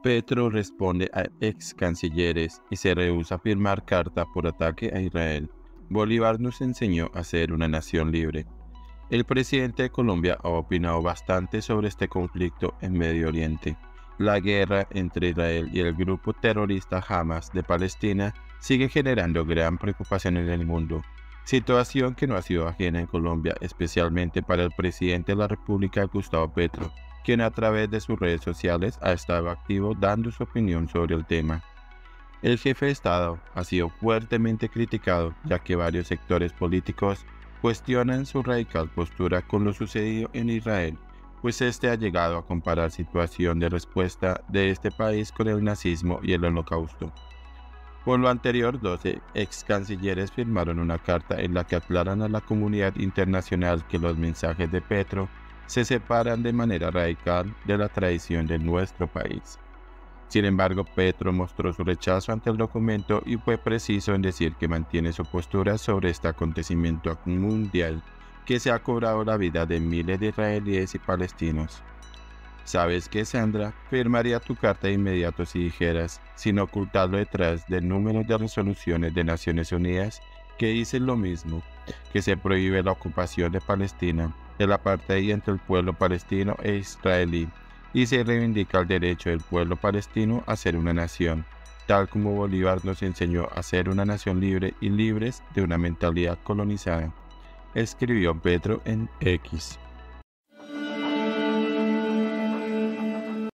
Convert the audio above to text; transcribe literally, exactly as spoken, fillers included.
Petro responde a ex cancilleres y se rehúsa a firmar carta por ataque a Israel. Bolívar nos enseñó a ser una nación libre. El presidente de Colombia ha opinado bastante sobre este conflicto en Medio Oriente. La guerra entre Israel y el grupo terrorista Hamas de Palestina sigue generando gran preocupación en el mundo, situación que no ha sido ajena en Colombia, especialmente para el presidente de la República, Gustavo Petro, quien a través de sus redes sociales ha estado activo dando su opinión sobre el tema. El jefe de Estado ha sido fuertemente criticado, ya que varios sectores políticos cuestionan su radical postura con lo sucedido en Israel, pues este ha llegado a comparar situación de respuesta de este país con el nazismo y el holocausto. Por lo anterior, doce ex cancilleres firmaron una carta en la que aclaran a la comunidad internacional que los mensajes de Petro se separan de manera radical de la tradición de nuestro país. Sin embargo, Petro mostró su rechazo ante el documento y fue preciso en decir que mantiene su postura sobre este acontecimiento mundial que se ha cobrado la vida de miles de israelíes y palestinos. ¿Sabes qué, Sandra? Firmaría tu carta de inmediato si dijeras, sin ocultarlo detrás del número de resoluciones de Naciones Unidas que dicen lo mismo, que se prohíbe la ocupación de Palestina, el apartheid entre el pueblo palestino e israelí, y se reivindica el derecho del pueblo palestino a ser una nación, tal como Bolívar nos enseñó a ser una nación libre y libres de una mentalidad colonizada, escribió Petro en X.